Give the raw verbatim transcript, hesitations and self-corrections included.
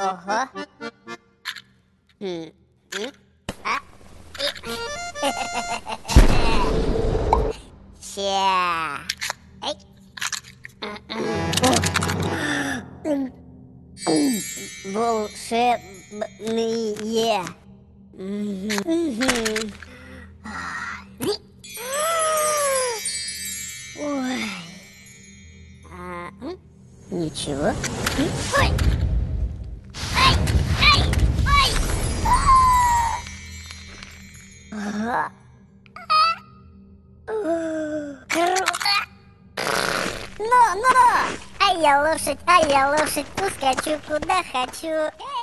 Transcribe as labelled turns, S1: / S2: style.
S1: Ого. М, м, а, и- Ща. Эй. М, м, Волшебные. Мгм. Мгм. Ой. А, м, Ничего. М, Ой. Ай, ай, ай. Ага. Круто! Ну, ну! Ай, я лошадь, ай, я лошадь, ускочу куда хочу.